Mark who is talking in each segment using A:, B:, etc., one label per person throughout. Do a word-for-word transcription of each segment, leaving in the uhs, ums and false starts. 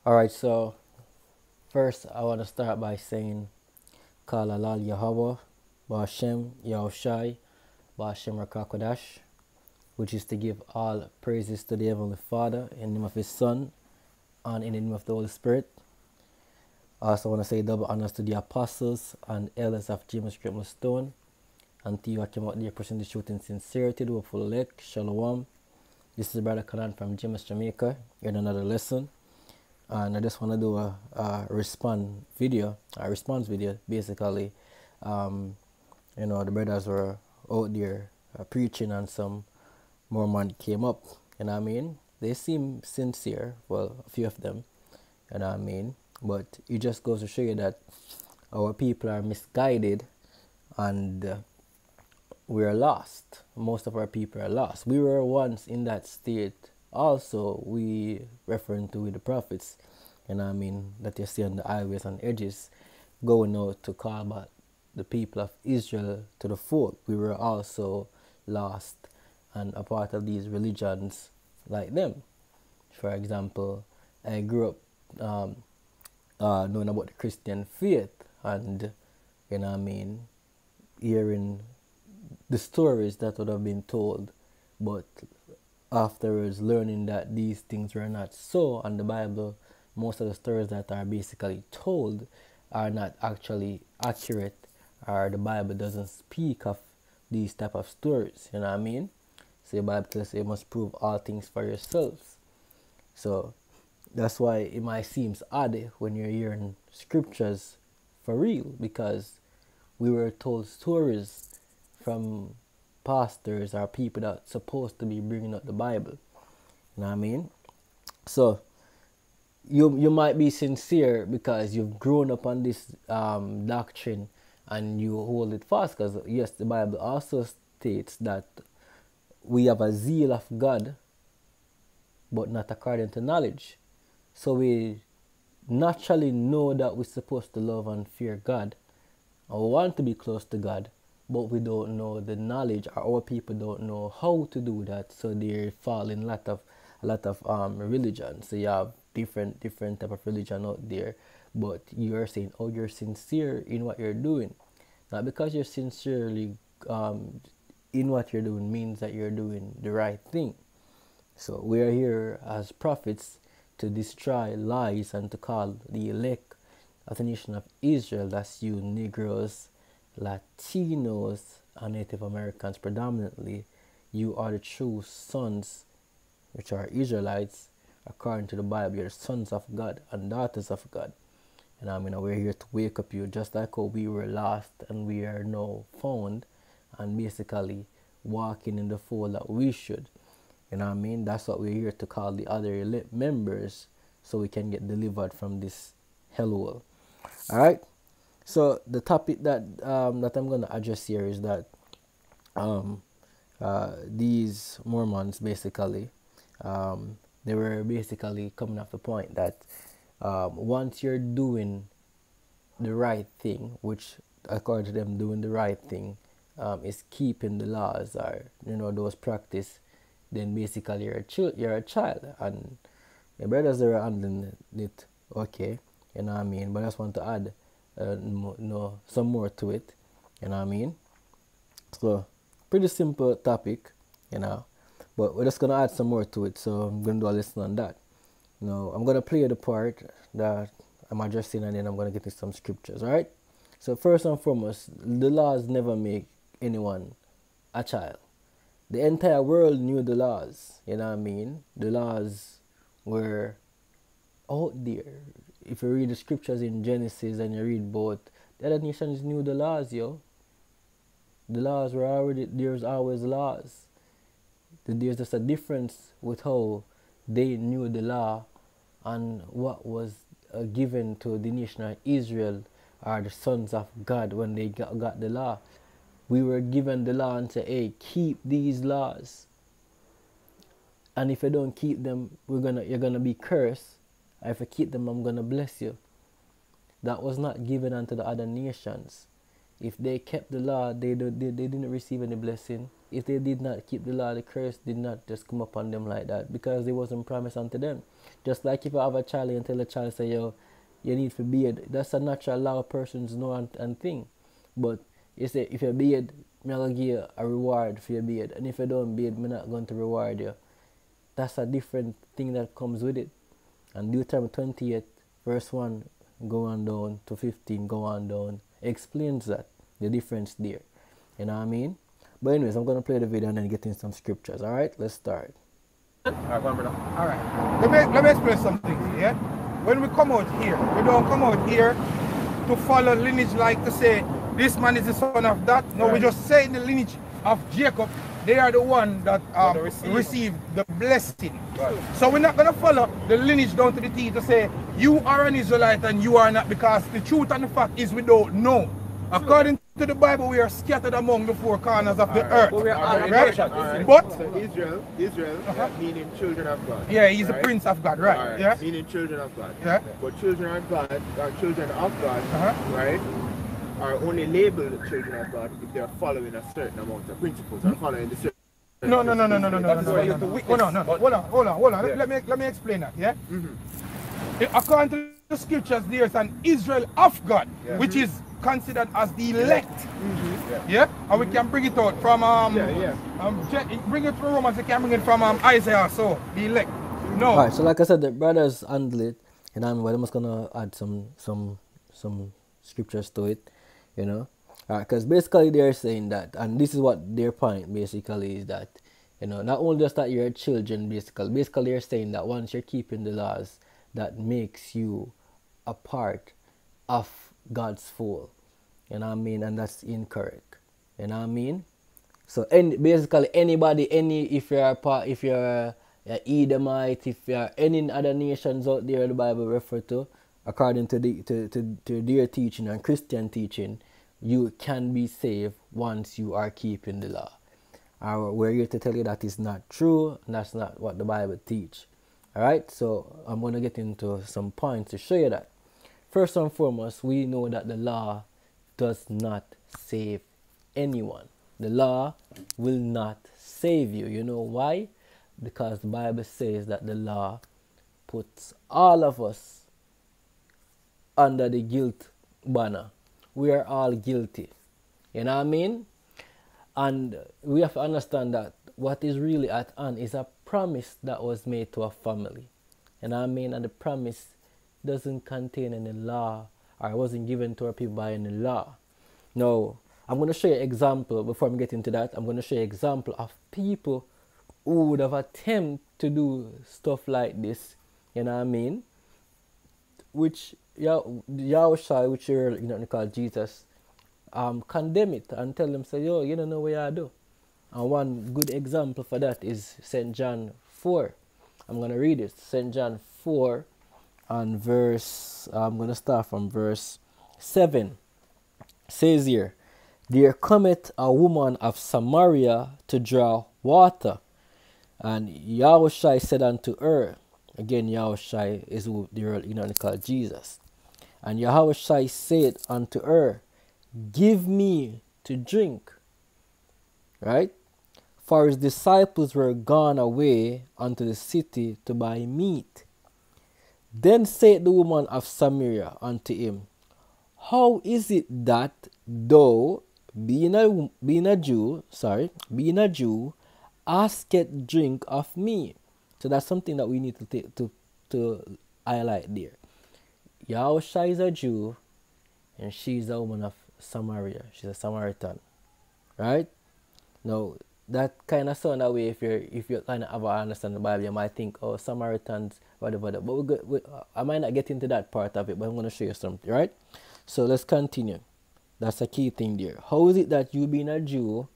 A: All right, so first I want to start by saying Kala Lal Yahweh, Bashem Yahushai, Bashem Rakakodash, which is to give all praises to the Heavenly Father in the name of His Son and in the name of the Holy Spirit. I also want to say double honors to the apostles and elders of James Cripples Stone, and to you I came out there presenting the truth in sincerity, the full elect, Shalom. This is Brother Kanan from James, Jamaica, in another lesson. And I just want to do a, a respond video, a response video, basically. Um, you know, the brothers were out there uh, preaching, and some Mormon came up, you know what I mean? They seem sincere, well, a few of them, you know what I mean? But it just goes to show you that our people are misguided, and uh, we are lost. Most of our people are lost. We were once in that state. Also, we referring to the prophets, and I mean that you see on the highways and edges, going out to call back the people of Israel to the fold. We were also lost and a part of these religions like them. For example, I grew up um, uh, knowing about the Christian faith, and you know what I mean, hearing the stories that would have been told, but afterwards learning that these things were not so, and the Bible, most of the stories that are basically told are not actually accurate, or the Bible doesn't speak of these type of stories, you know what I mean? So the Bible tells you you must prove all things for yourselves. So that's why it might seem odd when you're hearing scriptures for real, because we were told stories from pastors or people that's supposed to be bringing up the Bible. You know what I mean? So you you might be sincere because you've grown up on this um, doctrine and you hold it fast. Because yes, the Bible also states that we have a zeal of God, but not according to knowledge. So we naturally know that we're supposed to love and fear God, and we want to be close to God, but we don't know the knowledge, or our people don't know how to do that. So they fall in a lot of a lot of um religion. So you have different different type of religion out there, but you're saying, oh, you're sincere in what you're doing. Not because you're sincerely um in what you're doing means that you're doing the right thing. So we are here as prophets to destroy lies and to call the elect of the nation of Israel, that's you Negroes, Latinos, and Native Americans predominantly, you are the true sons, which are Israelites, according to the Bible. You're the sons of God and daughters of God. And I mean, we're here to wake up you, just like how we were lost and we are now found, and basically walking in the fold that we should. You know what I mean? That's what we're here to call the other elect members, so we can get delivered from this hellhole. All right. So the topic that um, that I'm gonna address here is that um, uh, these Mormons basically um, they were basically coming off the point that um, once you're doing the right thing, which according to them doing the right thing um, is keeping the laws, or you know those practice, then basically you're a ch- you're a child, and your brothers are handling it okay, you know what I mean. But I just want to add uh, no, no some more to it, you know what I mean. So pretty simple topic, you know, but we're just gonna add some more to it. So I'm gonna do a lesson on that. You know, I'm gonna play the part that I'm addressing, and then I'm gonna get into some scriptures. All right. So first and foremost, the laws never make anyone a child. The entire world knew the laws, you know what I mean? The laws were out there. If you read the scriptures in Genesis and you read both, the other nations knew the laws, yo. The laws were already, there's always laws. There's just a difference with how they knew the law and what was uh, given to the nation of Israel, or the sons of God, when they got, got the law. We were given the law and say, hey, keep these laws. And if you don't keep them, we're gonna you're gonna be cursed. And if you keep them, I'm gonna bless you. That was not given unto the other nations. If they kept the law, they, do, they, they didn't receive any blessing. If they did not keep the law, the curse did not just come upon them like that because it wasn't promised unto them. Just like if I have a child and tell a child, say, yo, you need to beard. That's a natural law persons know and, and thing. But you say, if you beard, I'm going to give you a reward for your beard. And if you don't beard, I'm not going to reward you. That's a different thing that comes with it. And Deuteronomy twenty-eight, verse one, go on down to fifteen, go on down, explains that, the difference there. You know what I mean? But anyways, I'm going to play the video and then get in some scriptures. Alright, let's start.
B: Alright, let me, let me explain something, yeah? When we come out here, we don't come out here to follow lineage like to say, this man is the son of that. No, right. We just say in the lineage of Jacob, they are the one that um, received the blessing. Right. So we're not going to follow the lineage down to the T to say, you are an Israelite and you are not, because the truth and the fact is we don't know. According to the Bible, we are scattered among the four corners of the earth. But, we are right? Right. But
C: so Israel, Israel, uh -huh. meaning children of God.
B: Yeah, he's right? a prince of God, right? right. Yeah.
C: Meaning children of God.
B: Yeah.
C: But children of God, or children of God, uh -huh. right, are only labeled children of God if they are following a certain amount of principles or following the certain.
B: No, no, no, no, no, no, no, no, no, no, no. Hold on, no, hold on, hold on, hold on. Yeah. Let me let me explain that. Yeah. Mm-hmm. According to the scriptures, there is an Israel of God, yeah. which is considered as the elect. Mm-hmm. Yeah. Yeah, and we can bring it out from um, yeah, yeah. um bring it from Romans. We can bring it from um Isaiah. So the elect. No.
A: All right. So like I said, the brothers handle it, and I'm well, I'm just gonna add some some some scriptures to it, you know, because uh, basically they're saying that, and this is what their point basically is that, you know, not only just that you're children, basically, basically they're saying that once you're keeping the laws, that makes you a part of God's fold. You know what I mean? And that's incorrect. You know what I mean? So any, basically anybody, any if you're a part, if you're a Edomite, if you're any other nations out there the Bible refer to, according to the to, to, to their teaching and Christian teaching, you can be saved once you are keeping the law. Uh, we're here to tell you that is not true, and that's not what the Bible teach. Alright, so I'm going to get into some points to show you that. First and foremost, we know that the law does not save anyone. The law will not save you. You know why? Because the Bible says that the law puts all of us under the guilt banner. We are all guilty. You know what I mean? And we have to understand that what is really at hand is a promise that was made to a family. You know what I mean? And the promise doesn't contain any law, or it wasn't given to our people by any law. Now, I'm going to show you an example. Before I get into that, I'm going to show you an example of people who would have attempted to do stuff like this. You know what I mean? Which Yahushua, which you're, you know, called Jesus, um, condemn it and tell them, say, yo, you don't know what you do. And one good example for that is Saint John four. I'm going to read it. Saint John four and verse, I'm going to start from verse seven. Says here, there cometh a woman of Samaria to draw water. And Yahushua said unto her, again, Yahushua is who they're, you know, called Jesus. And Yahushua said unto her, give me to drink. Right? For his disciples were gone away unto the city to buy meat. Then said the woman of Samaria unto him, how is it that thou, being a, being a Jew, sorry, being a Jew, asketh drink of me? So that's something that we need to take, to to highlight there. Yahushua is a Jew, and she's a woman of Samaria. She's a Samaritan, right? Now that kind of sound that way. If you're if you kind of ever understand the Bible, you might think, oh, Samaritans, whatever. But we go, we, I might not get into that part of it, but I'm going to show you something, right? So let's continue. That's a key thing there. How is it that you, being a Jew,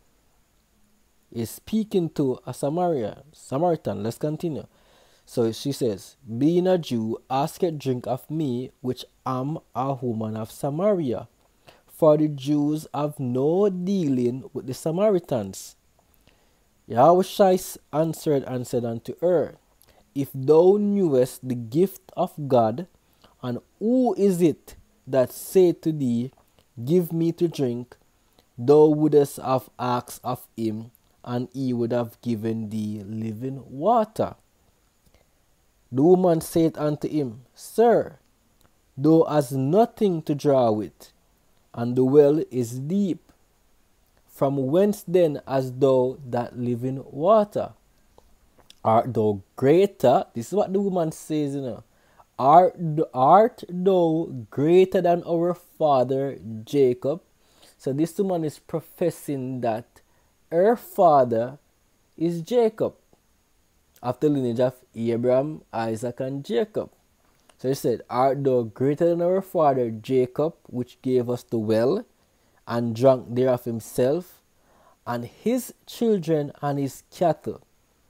A: is speaking to a Samaritan? Samaritan. Let's continue. So she says, being a Jew, ask a drink of me, which am a woman of Samaria. For the Jews have no dealing with the Samaritans. Yahushua answered and said unto her, if thou knewest the gift of God, and who is it that said to thee, give me to drink. Thou wouldest have asked of him, and he would have given thee living water. The woman said unto him, Sir, thou hast nothing to draw with, and the well is deep. From whence then hast thou that living water? Art thou greater? This is what the woman says, you know. Art, art thou greater than our father Jacob? So this woman is professing that her father is Jacob, of the lineage of Abraham, Isaac, and Jacob. So he said, Art thou greater than our father Jacob, which gave us the well, and drank thereof himself, and his children, and his cattle?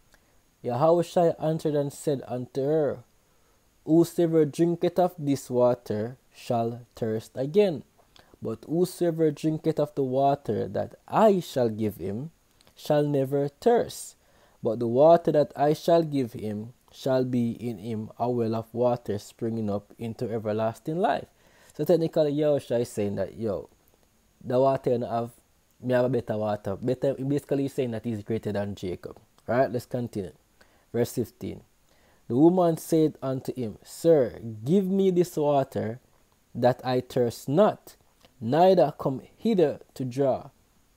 A: Yahushua answered and said unto her, Whosoever drinketh of this water shall thirst again. But whosoever drinketh of the water that I shall give him shall never thirst. But the water that I shall give him shall be in him a well of water springing up into everlasting life. So technically, Yahushua is saying that, yo, the water you have, me have a better water. Better, basically he's saying that he's greater than Jacob. Alright, let's continue. Verse fifteen. The woman said unto him, Sir, give me this water, that I thirst not, neither come hither to draw.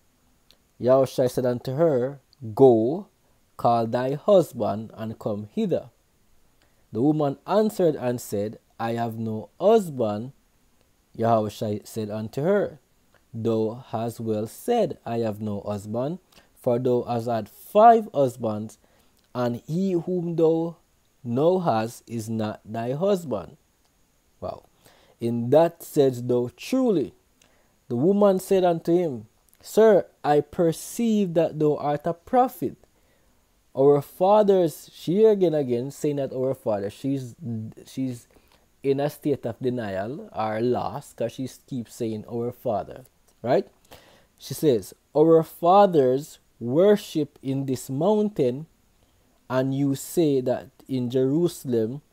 A: Yahushua said unto her, Go, call thy husband, and come hither. The woman answered and said, I have no husband. Yahushua said unto her, Thou hast well said, I have no husband, for thou hast had five husbands, and he whom thou now hast is not thy husband. Wow. In that saidst thou truly. The woman said unto him, Sir, I perceive that thou art a prophet. Our fathers, she again again saying that our father, she's she's in a state of denial or lost, because she keeps saying our father, right? She says, Our fathers worship in this mountain, and you say that in Jerusalem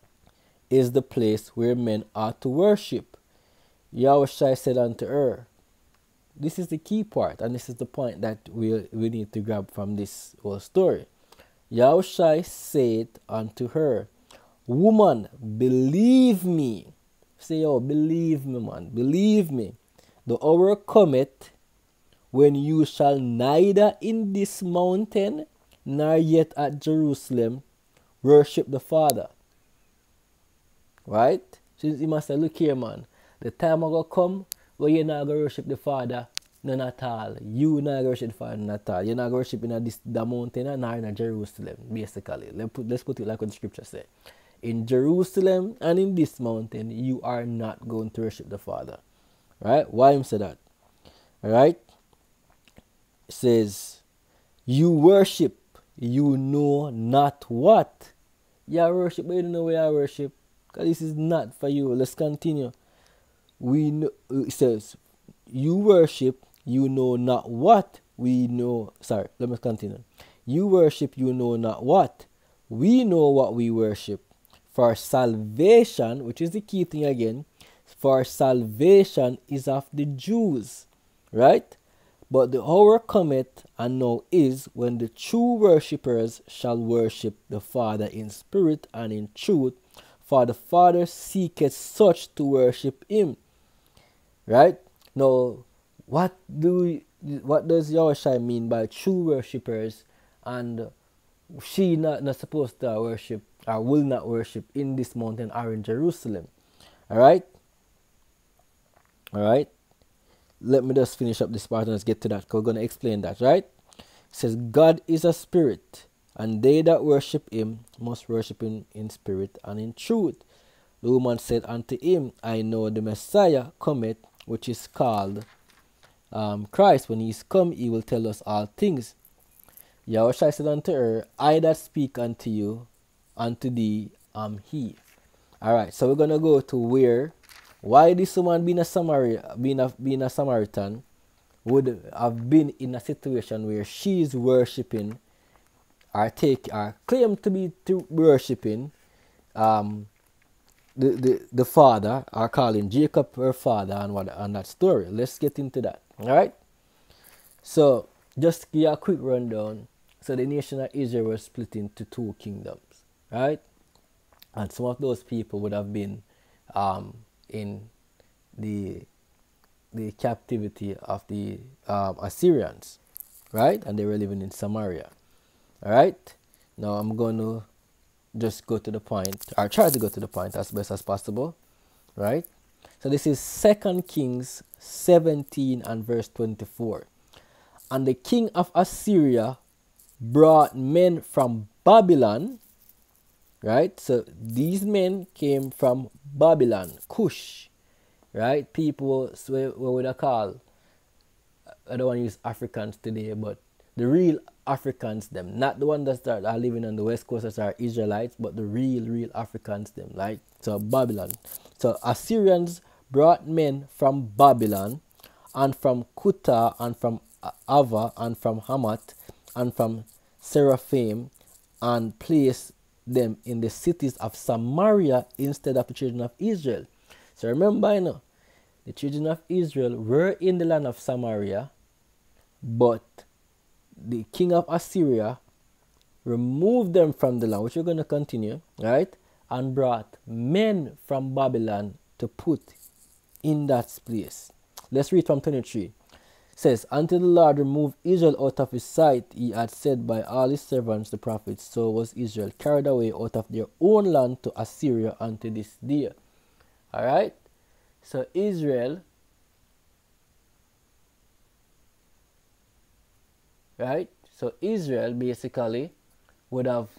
A: is the place where men ought to worship. Yahushua said unto her, this is the key part, and this is the point that we, we need to grab from this whole story. Yahushua said unto her, Woman, believe me. Say, oh, believe me, man. Believe me. The hour cometh when you shall neither in this mountain nor yet at Jerusalem worship the Father. Right? So you must say, look here, man. The time will come where you're not going to worship the Father, none at all. You not going to worship the Father, none at all. You're not going to worship in this, the mountain nor in Jerusalem, basically. Let's put, let's put it like what the scripture says. In Jerusalem and in this mountain, you are not going to worship the Father. Right? Why him say that? Alright? It says, you worship, you know not what. You worship, but you don't know where I worship. Because this is not for you. Let's continue. We know, it says, you worship, you know not what. We know, sorry, let me continue. You worship, you know not what. We know what we worship. For salvation, which is the key thing again, for salvation is of the Jews, right? But the hour cometh, and now is, when the true worshippers shall worship the Father in spirit and in truth, for the Father seeketh such to worship him. Right? Now, what do what does Yahushua mean by true worshippers, and she not, not supposed to worship or will not worship in this mountain or in Jerusalem? Alright? Alright? Let me just finish up this part and let's get to that, because we're going to explain that, right? It says, God is a spirit, and they that worship him must worship him in spirit and in truth. The woman said unto him, I know the Messiah cometh, which is called um, Christ. When he is come, he will tell us all things. Yahushua said unto her, I that speak unto you, unto thee am he. Alright, so we're going to go to where, why this woman being a, Samari, being, a, being a Samaritan would have been in a situation where she is worshipping or take or claim to be to worshipping um, the, the, the father are calling Jacob her father and what and that story. Let's get into that. Alright? So just give you a quick rundown. So the nation of Israel was split into two kingdoms. Right? And some of those people would have been um, in the the captivity of the um, Assyrians, right? And they were living in Samaria. All right. Now I'm going to just go to the point, or try to go to the point as best as possible, right? So this is Second Kings seventeen and verse twenty-four. And the king of Assyria brought men from Babylon. Right, so these men came from Babylon, Cush, right? People, so what would I call? I don't want to use Africans today, but the real Africans, them, not the ones that are living on the west coast that are Israelites, but the real, real Africans, them, right? So Babylon. So Assyrians brought men from Babylon, and from Kuta, and from Ava, and from Hamath, and from Seraphim, and placed them in the cities of Samaria instead of the children of Israel. So remember, you know, the children of Israel were in the land of Samaria, but the king of Assyria removed them from the land, which we're going to continue, right? And brought men from Babylon to put in that place. Let's read from twenty-three. It says, until the Lord removed Israel out of his sight, he had said by all his servants the prophets, so was Israel carried away out of their own land to Assyria unto this day. Alright? So Israel, right? So Israel basically would have,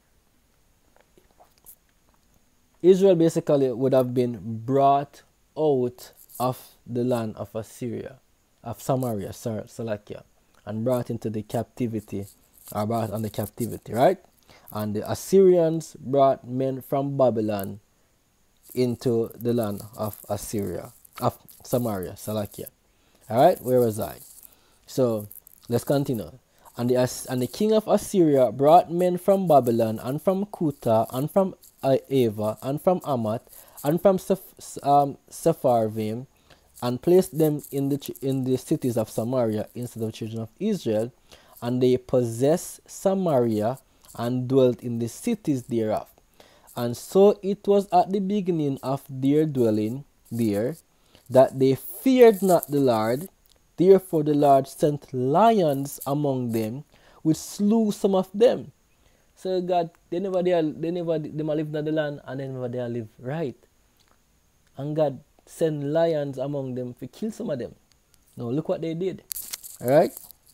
A: Israel basically would have been brought out of the land of Assyria. Of Samaria, sorry, Salakia, and brought into the captivity, or brought on the captivity, right? And the Assyrians brought men from Babylon into the land of Assyria, of Samaria, Salakia. All right, where was I? So let's continue. And the and the king of Assyria brought men from Babylon, and from Kuta, and from Ava, and from Hamath, and from Seph, um, Sepharvaim, and placed them in the in the cities of Samaria instead of the children of Israel, and they possessed Samaria and dwelt in the cities thereof. And so it was at the beginning of their dwelling there that they feared not the Lord. Therefore the Lord sent lions among them, which slew some of them. So God, they never they, they never they live in the land, and they never they live right. And God send lions among them to kill some of them. Now look what they did. Alright?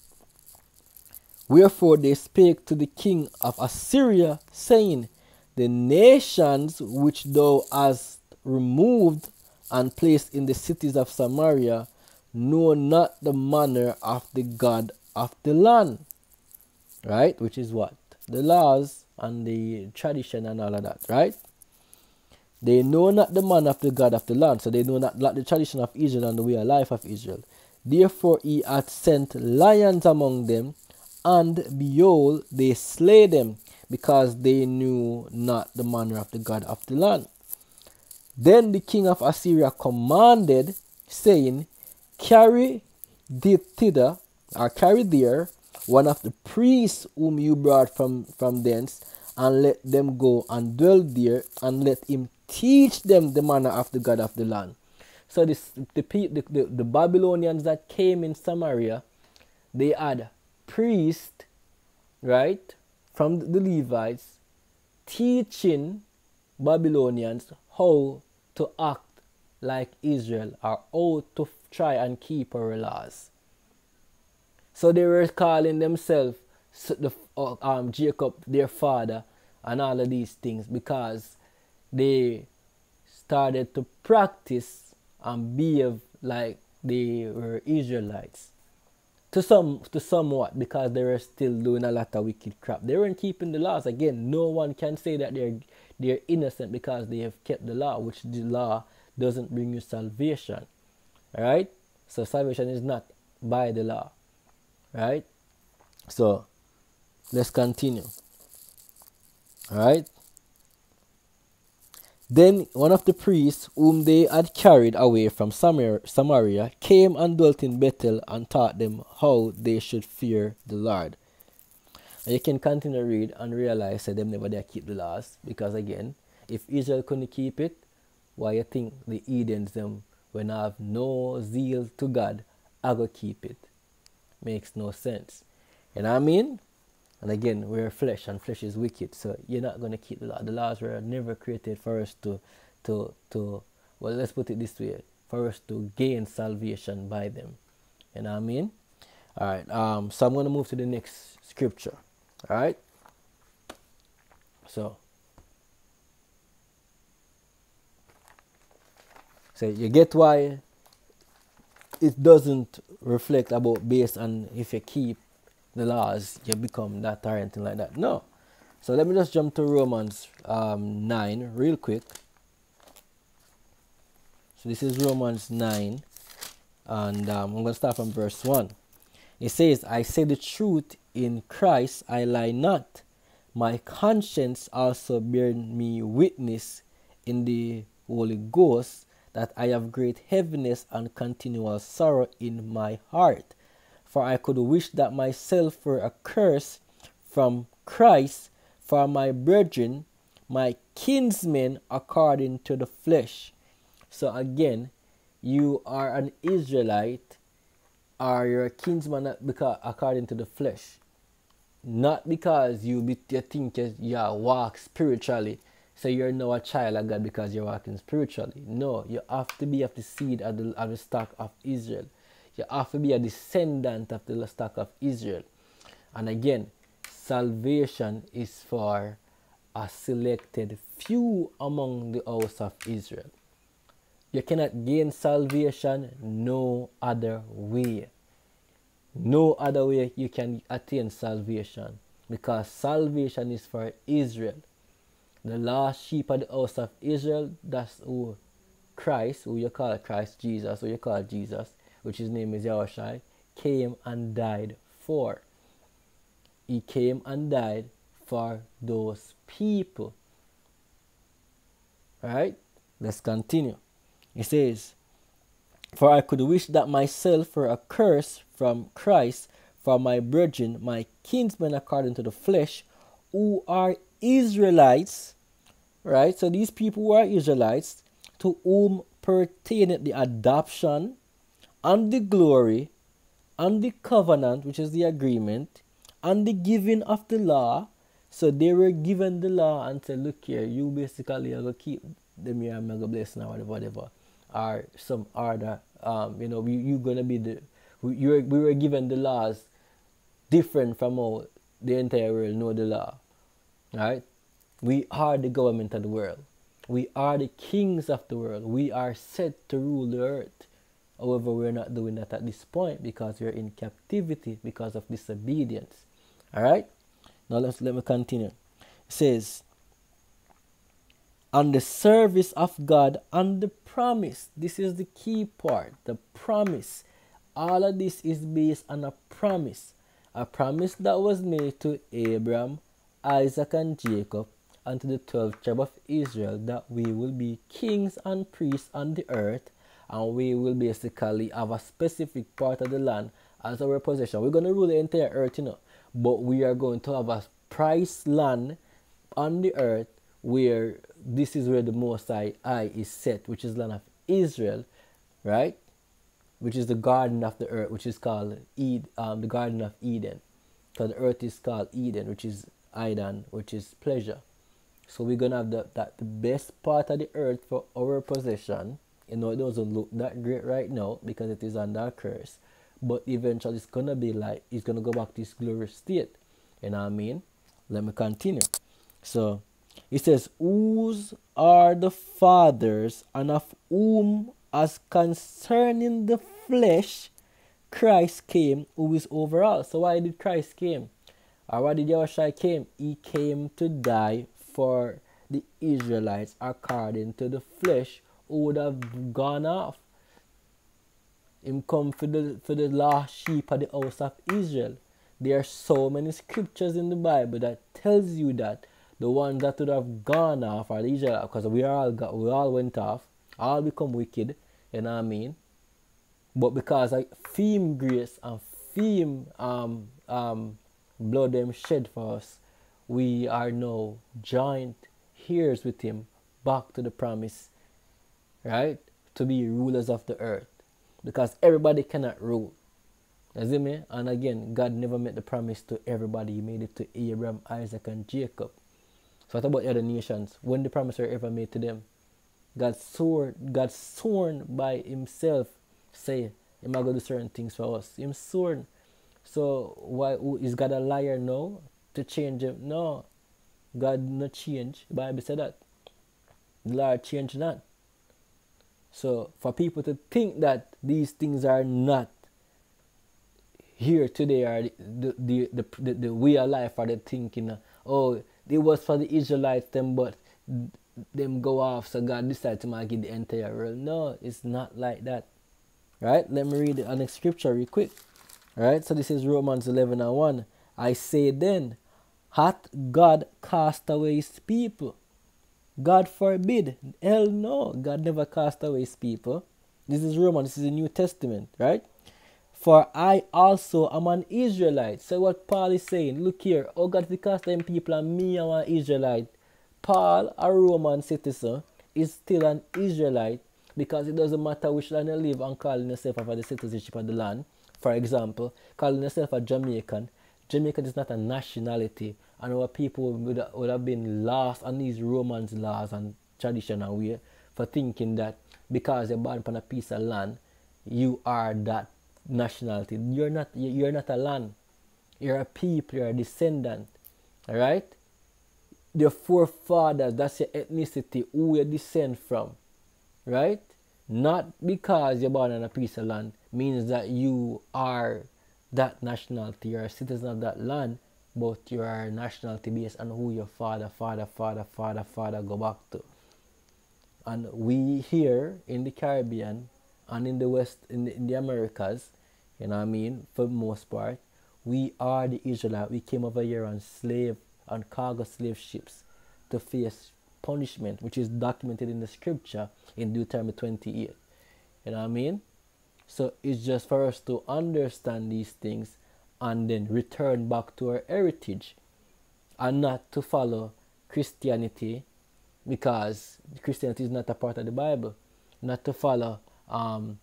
A: Wherefore they spake to the king of Assyria, saying, the nations which thou hast removed and placed in the cities of Samaria know not the manner of the God of the land. Right? Which is what? The laws and the tradition and all of that. Right? They know not the manner of the God of the land, so they know not, not the tradition of Israel and the way of life of Israel. Therefore he hath sent lions among them, and behold, they slay them, because they knew not the manner of the God of the land. Then the king of Assyria commanded, saying, carry thither, or carry there, one of the priests whom you brought from, from thence, and let them go and dwell there, and let him teach them the manner of the God of the land. So this, the, the, the, the Babylonians that came in Samaria, they had priests, right, from the Levites, teaching Babylonians how to act like Israel, or how to try and keep our laws. So they were calling themselves the, um, Jacob, their father, and all of these things, because they started to practice and behave like they were Israelites. To some, to somewhat, because they were still doing a lot of wicked crap. They weren't keeping the laws. Again, no one can say that they're they're innocent because they have kept the law, which the law doesn't bring you salvation. Alright? So salvation is not by the law. Right? So let's continue. Alright? Then one of the priests whom they had carried away from Samar- Samaria came and dwelt in Bethel and taught them how they should fear the Lord. And you can continue to read and realize that them never dare keep the laws, because again, if Israel couldn't keep it, why you think the Edens them when have no zeal to God I go keep it? Makes no sense. You know what I mean? And again, we're flesh and flesh is wicked, so you're not gonna keep the law. The laws were never created for us to to to well, let's put it this way, for us to gain salvation by them. You know what I mean? Alright, um so I'm gonna move to the next scripture. Alright? So So you get why it doesn't reflect about based on if you keep the laws, you become that or anything like that. No. So let me just jump to Romans um, nine real quick. So this is Romans nine, and um, I'm going to start from verse one. It says, I say the truth in Christ, I lie not. My conscience also bear me witness in the Holy Ghost that I have great heaviness and continual sorrow in my heart. For I could wish that myself were accursed from Christ for my brethren, my kinsmen according to the flesh. So again, you are an Israelite, or you're a kinsman because according to the flesh. Not because you, be, you think you, you walk spiritually, so you're now a child of God because you're walking spiritually. No, you have to be of the seed of the, of the stock of Israel. You have to be a descendant of the stock of Israel. And again, salvation is for a selected few among the house of Israel. You cannot gain salvation no other way. No other way you can attain salvation, because salvation is for Israel. The last sheep of the house of Israel, that's who Christ, who you call Christ Jesus, who you call Jesus, which his name is Yahushua, came and died for. He came and died for those people. Alright? Let's continue. It says, for I could wish that myself were accursed from Christ for my brethren, my kinsmen according to the flesh, who are Israelites, right? So these people who are Israelites, to whom pertaineth the adoption and the glory and the covenant, which is the agreement, and the giving of the law. So they were given the law and said, look here, you basically are going to keep them here and I'm going to bless now, whatever, whatever. Or some other, um, you know, we, you're going to be the, we, you were, we were given the laws different from how the entire world know the law. Right? We are the government of the world. We are the kings of the world. We are set to rule the earth. However, we're not doing that at this point because we're in captivity because of disobedience. Alright? Now let's let me continue. It says, on the service of God and the promise. This is the key part. The promise. All of this is based on a promise. A promise that was made to Abraham, Isaac, and Jacob, and to the twelve tribes of Israel, that we will be kings and priests on the earth, and we will basically have a specific part of the land as our possession. We're going to rule the entire earth, you know, but we are going to have a prized land on the earth where this is where the Most High Eye is set, which is the land of Israel, right? Which is the garden of the earth, which is called Ed, um, the Garden of Eden. Because the earth is called Eden, which is Eden, which is pleasure. So we're going to have the, that, the best part of the earth for our possession. You know, it doesn't look that great right now because it is under a curse. But eventually it's going to be like, it's going to go back to its glorious state. You know what I mean? Let me continue. So, it says, whose are the fathers, and of whom, as concerning the flesh, Christ came, who is over all. So why did Christ came? Or why did Yahushua came? He came to die for the Israelites according to the flesh, who would have gone off. Him come for the, for the lost sheep of the house of Israel. There are so many scriptures in the Bible that tells you that the ones that would have gone off are the Israelites, because we all got, we all went off, all become wicked, you know what I mean? But because I fame grace and fame um um blood them shed for us, we are now joint heirs with him back to the promise, right? To be rulers of the earth. Because everybody cannot rule. You see me? And again, God never made the promise to everybody. He made it to Abraham, Isaac, and Jacob. So what about the other nations? When the promise were ever made to them? God swore, God sworn by himself, say, He might go do certain things for us. Him sworn. So why is God a liar now to change him? No. God not change. The Bible said that. The Lord changed not. So for people to think that these things are not here today, or the the the, the, the way of life, are the thinking, uh, oh, it was for the Israelites them, but them go off, so God decided to make it the entire world. No, it's not like that. Right? Let me read the next scripture real quick. Right? So this is Romans eleven and one. I say then, hath God cast away his people? God forbid. Hell no. God never cast away his people. This is Romans. This is the New Testament. Right? For I also am an Israelite. So what Paul is saying, look here. Oh, God, if cast them people and me am an Israelite. Paul, a Roman citizen, is still an Israelite, because it doesn't matter which land you live and calling yourself for the citizenship of the land. For example, calling yourself a Jamaican. Jamaican is not a nationality, and our people would, would have been lost on these Romans laws and traditional way for thinking that because you're born upon a piece of land, you are that nationality. You're not. You're not a land. You're a people. You're a descendant. All right. Your forefathers. That's your ethnicity. Who you descend from. Right. Not because you're born on a piece of land means that you are that nationality. You're a citizen of that land, but you are nationality based on who your father, father, father, father, father go back to. And we here in the Caribbean and in the West, in the, in the Americas, you know what I mean, for the most part, we are the Israelites. We came over here on slave, on cargo slave ships to face punishment, which is documented in the scripture in Deuteronomy twenty-eight. You know what I mean? So it's just for us to understand these things and then return back to our heritage and not to follow Christianity, because Christianity is not a part of the Bible. Not to follow um,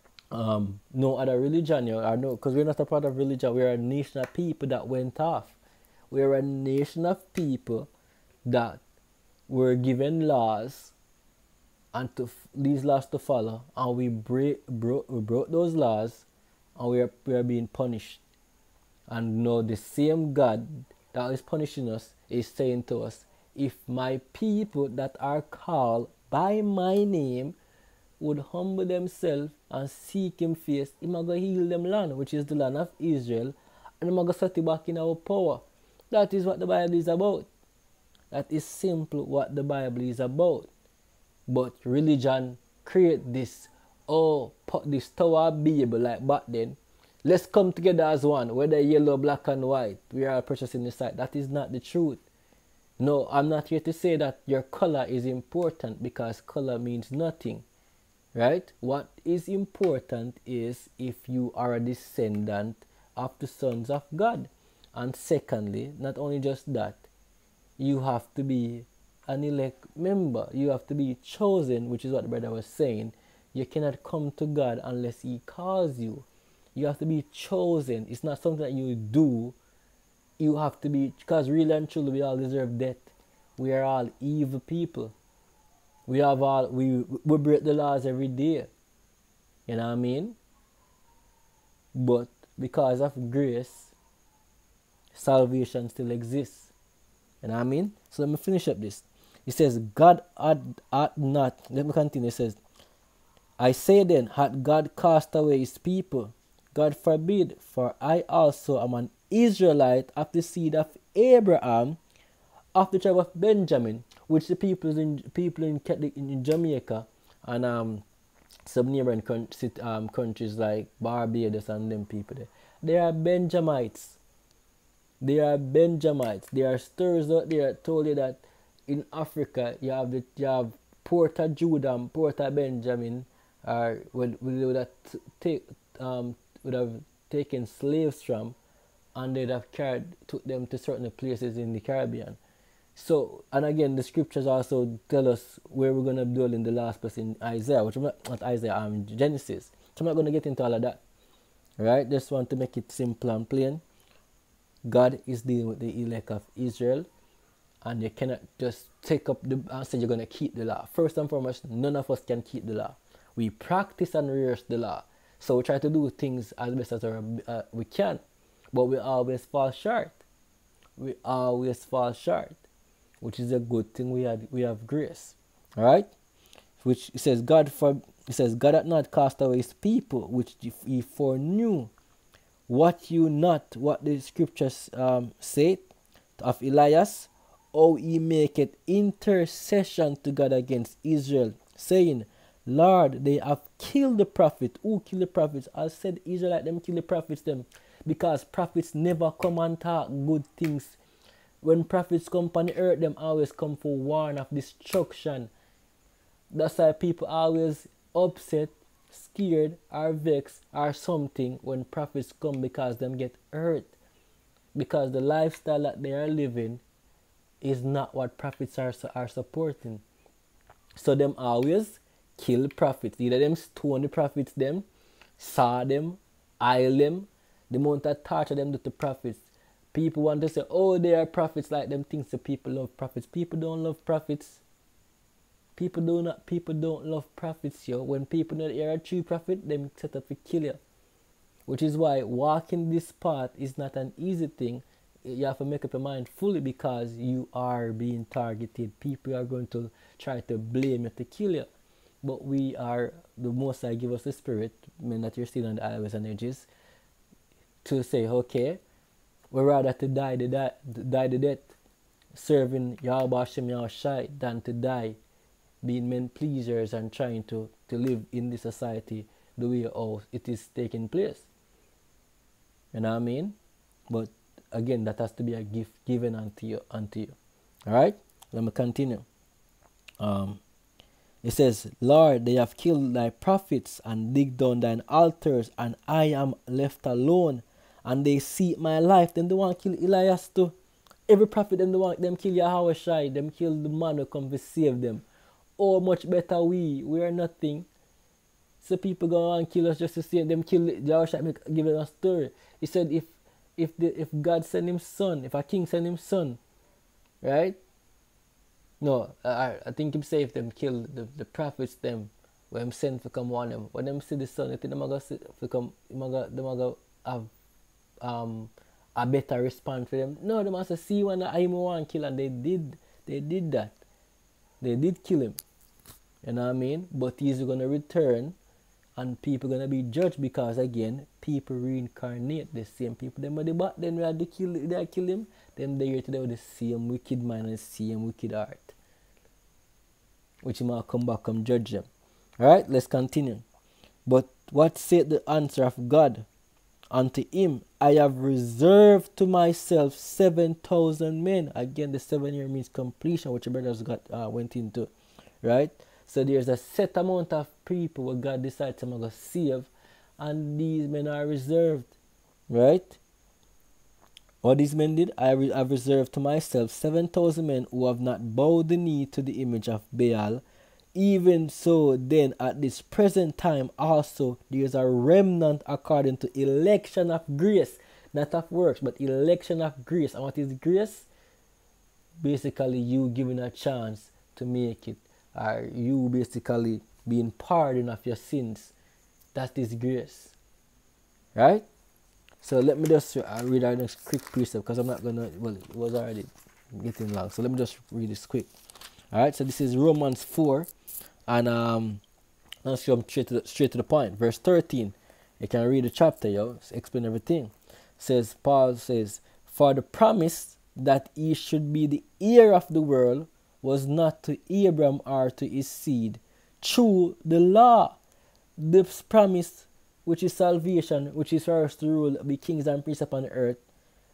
A: um, no other religion, or no, because we're not a part of religion. We're a nation of people that went off. We're a nation of people that were given laws, and to these laws to follow, and we break broke we broke those laws, and we are we are being punished. And now the same God that is punishing us is saying to us, if my people that are called by my name would humble themselves and seek him face, he might go heal them land, which is the land of Israel, and he might go set it back in our power. That is what the Bible is about. That is simple what the Bible is about. But religion create this, oh, put this Tower of Babel like back then. Let's come together as one, whether yellow, black and white. We are purchasing the sight. That is not the truth. No, I'm not here to say that your color is important, because color means nothing. Right? What is important is if you are a descendant of the sons of God. And secondly, not only just that, you have to be an elect member. You have to be chosen, which is what the brother was saying. You cannot come to God unless he calls you. You have to be chosen. It's not something that you do. You have to be, because really and truly we all deserve death. We are all evil people. We have all we we break the laws every day. You know what I mean? But because of grace, salvation still exists. You know what I mean? So let me finish up this. It says, God had, had not, let me continue. It says, I say then, had God cast away his people? God forbid, for I also am an Israelite of the seed of Abraham, of the tribe of Benjamin, which the people in people in, in Jamaica and um some neighboring um, countries like Barbados and them people there, they are Benjamites. There are Benjamites. There are stirs out there that told you that in Africa you have the you have Porter Judah and Porter Benjamin, or would would have take um would have taken slaves from, and they'd have carried took them to certain places in the Caribbean. So, and again, the scriptures also tell us where we're going to dwell in the last place in Isaiah, which I'm not, not Isaiah, um, Genesis. So I'm not going to get into all of that. Right? Just want to make it simple and plain. God is dealing with the elect of Israel, and you cannot just take up the and say you're going to keep the law. First and foremost, none of us can keep the law. We practice and rehearse the law. So we try to do things as best as our, uh, we can, but we always fall short. We always fall short. Which is a good thing. We had we have grace, all right. Which it says God for it says God hath not cast away his people, which he foreknew. What you not what the scriptures um say of Elias, how he maketh intercession to God against Israel, saying, Lord, they have killed the prophet. Who killed the prophets? I said Israelite them kill the prophets them, because prophets never come and talk good things. When prophets come on the earth, them always come for warn of destruction. That's why people always upset, scared, or vexed, or something when prophets come, because them get hurt. Because the lifestyle that they are living is not what prophets are, are supporting. So them always kill prophets. Either them stone the prophets them, saw them, aisle them, the amount of torture them do to prophets. People want to say, oh, they are prophets, like them thinks the people love prophets. People don't love prophets. People do not. People don't love prophets, yo. When people know that you're a true prophet, them set up to kill you. Which is why walking this path is not an easy thing. You have to make up your mind fully, because you are being targeted. People are going to try to blame you to kill you. But we are, the Most High give us the spirit, men that you're still on the highways and edges, to say, okay, we're rather to die the, die, die the death serving Yahweh Hashem Yahushai than to die being men pleasers and trying to, to live in this society the way how it is taking place. You know what I mean? But again, that has to be a gift given unto you. Unto you. Alright? Let me continue. Um, it says, Lord, they have killed thy prophets and digged down thine altars, and I am left alone. And they seek my life. Then they want to kill Elias too. Every prophet them they want them kill Yahweh Shai. Them kill the man who come to save them. Oh, much better we. We are nothing. So people go and kill us just to see them kill Yahweh Shai. Give them a story. He said if if the if God send him son, if a king send him son, right? No, I I think him say if them kill the, the prophets them, when him send to come warn them. When them see the son, I think them go see to come them go them go have um a better response for them. No, they must see when I want to kill, and they did. They did that. They did kill him. You know what I mean? But he's gonna return, and people gonna be judged, because again, people reincarnate the same people. Them but the back then we had to kill they kill him, them they here today with the same wicked mind and the same wicked heart. Which he might come back and judge them. Alright, let's continue. But what said the answer of God unto him? I have reserved to myself seven thousand men. Again, the seven year means completion, which the brothers got uh, went into, right? So there's a set amount of people where God decides to go save, and these men are reserved, right? What these men did, I re- have reserved to myself seven thousand men who have not bowed the knee to the image of Baal. Even so, then, at this present time also, there is a remnant according to election of grace, not of works, but election of grace. And what is grace? Basically, you giving a chance to make it, or you basically being pardoned of your sins. That is grace, right? So let me just uh, read our next quick precept, because I'm not gonna. Well, it was already getting long, so let me just read this quick. All right. So this is Romans four. And um, let's jump straight to the, straight to the point. Verse thirteen. You can read the chapter, yo. It's explain everything. Says Paul says, for the promise that he should be the heir of the world was not to Abraham or to his seed through the law. This promise, which is salvation, which is for us to rule, be kings and priests upon the earth,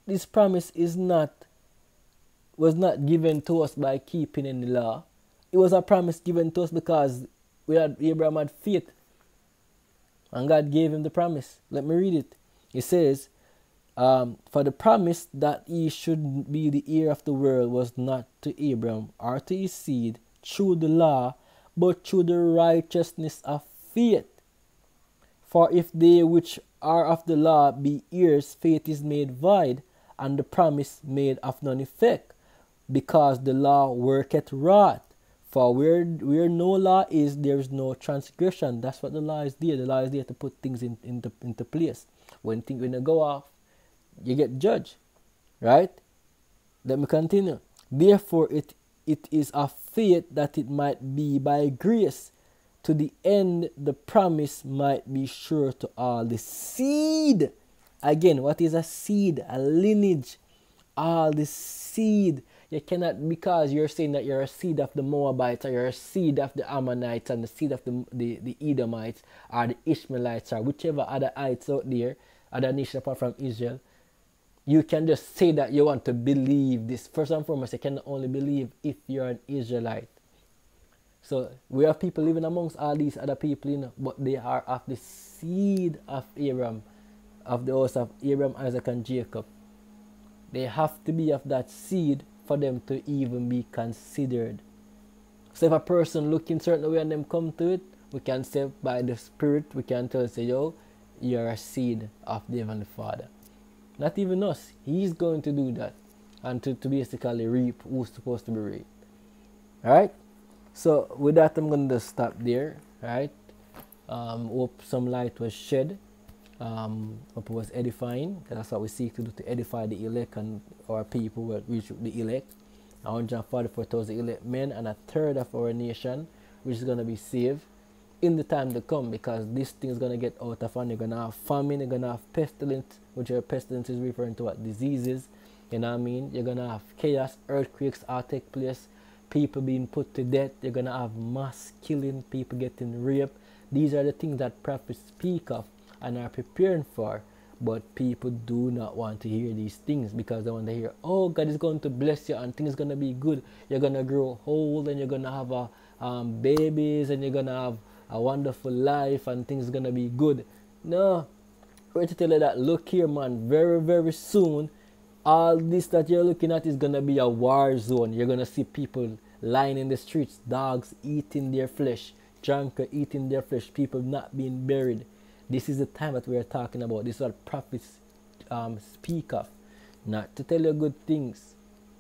A: this promise is not was not given to us by keeping in the law. It was a promise given to us because we had Abraham had faith, and God gave him the promise. Let me read it. It says, um, "For the promise that he should be the heir of the world was not to Abraham or to his seed through the law, but through the righteousness of faith. For if they which are of the law be heirs, faith is made void, and the promise made of none effect, because the law worketh wrath. For where where no law is, there is no transgression." That's what the law is there. The law is there to put things in, into, into place. When things when they go off, you get judged. Right? Let me continue. "Therefore it it is of faith that it might be by grace, to the end the promise might be sure to all the seed." Again, what is a seed? A lineage. All the seed. You cannot, because you're saying that you're a seed of the Moabites, or you're a seed of the Ammonites, and the seed of the, the, the Edomites, or the Ishmaelites, or whichever other ites out there, other nation apart from Israel. You can just say that you want to believe this. First and foremost, you can only believe if you're an Israelite. So we have people living amongst all these other people, you know, but they are of the seed of Abraham, of the house of Abraham, Isaac, and Jacob. They have to be of that seed for them to even be considered. So if a person looking certain way and them come to it, we can say by the Spirit, we can tell, say, yo, you're a seed of the Heavenly Father. Not even us. He's going to do that, and to, to basically reap who's supposed to be reaped. Alright? So with that, I'm going to stop there. Right? Um, hope some light was shed. Um, hope it was edifying, because that's what we seek to do, to edify the elect and our people will reach the elect. one hundred forty-four thousand elect men, and a third of our nation, which is going to be saved in the time to come, because this thing is going to get out of hand. You're going to have famine, you're going to have pestilence, which are pestilence is referring to what? Diseases. You know what I mean? You're going to have chaos, earthquakes all take place, people being put to death. You're going to have mass killing, people getting raped. These are the things that prophets speak of and are preparing for, but people do not want to hear these things, because they want to hear, oh, God is going to bless you and things are going to be good. You're going to grow old and you're going to have a, um, babies and you're going to have a wonderful life and things are going to be good. No, I'm going to tell you that, look here, man, very, very soon, all this that you're looking at is going to be a war zone. You're going to see people lying in the streets, dogs eating their flesh, drunkards eating their flesh, people not being buried. This is the time that we are talking about. This is what prophets um, speak of. Not to tell you good things,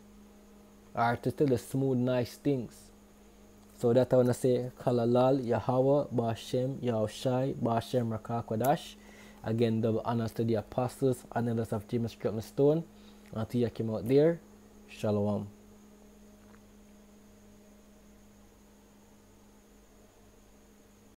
A: or to tell you smooth, nice things. So that I want to say, Kalalal, Yahweh, Bashem, Yahushai, Bashem, Rakakwadash. Again, double honors to the apostles and elders of James Stone. And to you came out there. Shalom.